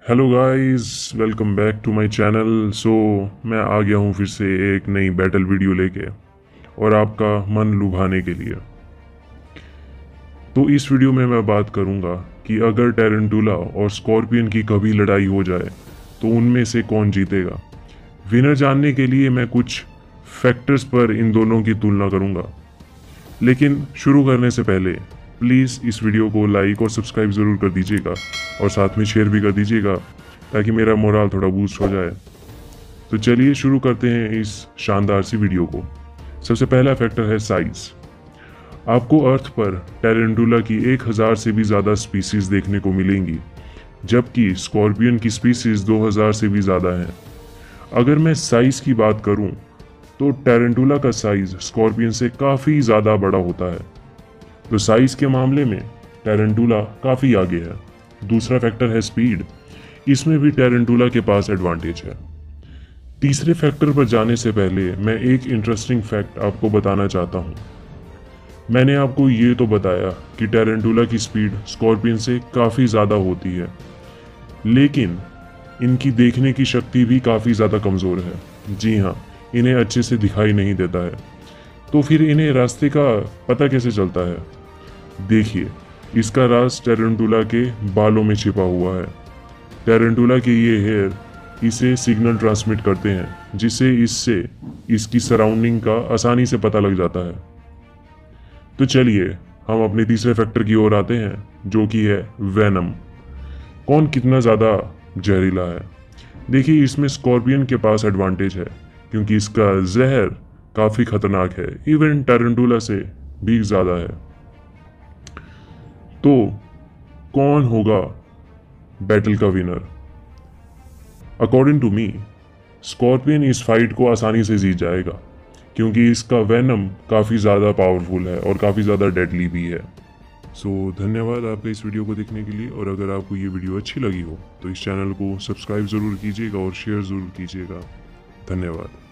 Hello guys, welcome back to my channel. मैं आ गया हूँ फिर से एक नई बैटल वीडियो लेके और आपका मन लुभाने के लिए। तो इस वीडियो में मैं बात करूँगा कि अगर टेरेंटुला और स्कॉर्पियन की कभी लड़ाई हो जाए तो उनमें से कौन जीतेगा। विनर जानने के लिए मैं कुछ फैक्टर्स पर इन दोनों की तुलना करूँगा। लेकिन शुरू करने से पहले प्लीज़ इस वीडियो को लाइक और सब्सक्राइब ज़रूर कर दीजिएगा और साथ में शेयर भी कर दीजिएगा ताकि मेरा मोराल थोड़ा बूस्ट हो जाए। तो चलिए शुरू करते हैं इस शानदार सी वीडियो को। सबसे पहला फैक्टर है साइज। आपको अर्थ पर टेरेंटुला की 1000 से भी ज़्यादा स्पीसीज देखने को मिलेंगी, जबकि स्कॉर्पियन की स्पीसीज 2000 से भी ज़्यादा हैं। अगर मैं साइज की बात करूं तो टेरेंटुला का साइज स्कॉर्पियन से काफ़ी ज़्यादा बड़ा होता है, तो साइज के मामले में टेरेंटुला काफ़ी आगे है। दूसरा फैक्टर है स्पीड। इसमें भी टेरेंटुला के पास एडवांटेज है। तीसरे फैक्टर पर जाने से पहले मैं एक इंटरेस्टिंग फैक्ट आपको बताना चाहता हूँ। मैंने आपको ये तो बताया कि टेरेंटुला की स्पीड स्कॉर्पियन से काफ़ी ज़्यादा होती है, लेकिन इनकी देखने की शक्ति भी काफ़ी ज़्यादा कमज़ोर है। जी हाँ, इन्हें अच्छे से दिखाई नहीं देता है। तो फिर इन्हें रास्ते का पता कैसे चलता है? देखिए, इसका राज टेरेंटुला के बालों में छिपा हुआ है। टेरेंटुला के ये हेयर इसे सिग्नल ट्रांसमिट करते हैं, जिससे इससे इसकी सराउंडिंग का आसानी से पता लग जाता है। तो चलिए हम अपने तीसरे फैक्टर की ओर आते हैं, जो कि है वेनम। कौन कितना ज़्यादा जहरीला है? देखिए, इसमें स्कॉर्पियन के पास एडवांटेज है क्योंकि इसका जहर काफ़ी खतरनाक है, इवन टेरेंटुला से भी ज़्यादा है। तो कौन होगा बैटल का winner? According to me, scorpion इस फाइट को आसानी से जीत जाएगा क्योंकि इसका वेनम काफ़ी ज़्यादा पावरफुल है और काफ़ी ज़्यादा डेडली भी है। धन्यवाद आपका इस वीडियो को देखने के लिए, और अगर आपको ये वीडियो अच्छी लगी हो तो इस चैनल को सब्सक्राइब ज़रूर कीजिएगा और शेयर ज़रूर कीजिएगा। धन्यवाद।